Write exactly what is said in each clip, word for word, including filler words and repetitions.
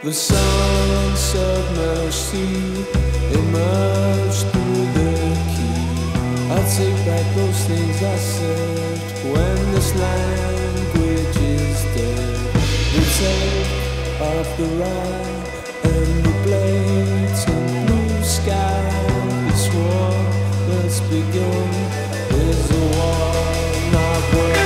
The sun-submerged sea emerged through the key. I'll take back those things I said when this language is dead. The take of the rye and the blatant blue sky. This war that's begun is a war not worth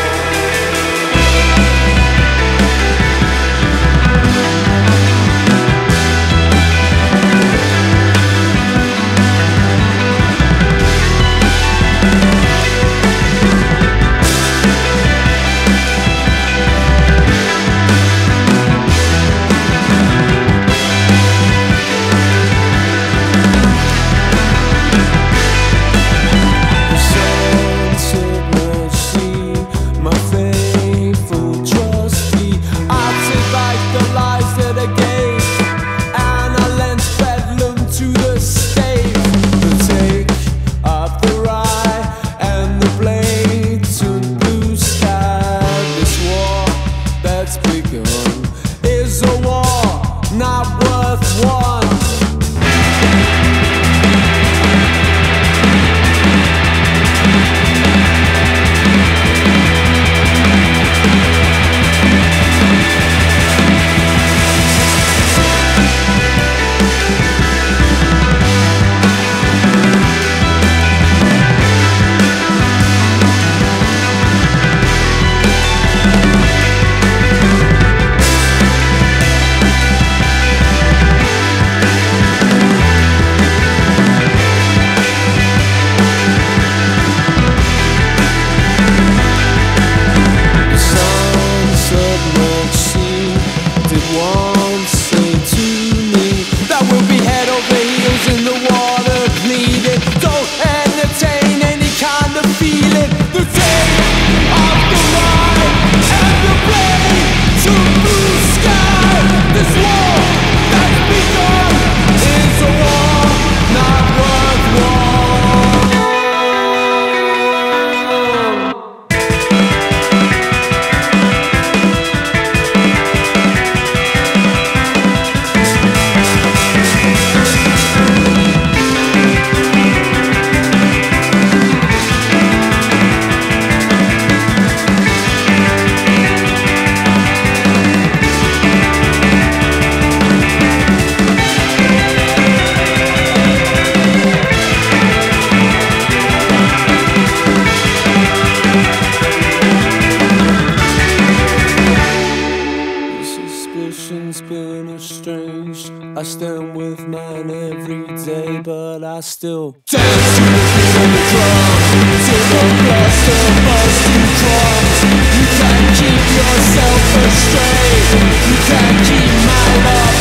I still dance to the beat of the drums, to the blast of busting drums. You can't keep yourself astray. You can't keep my love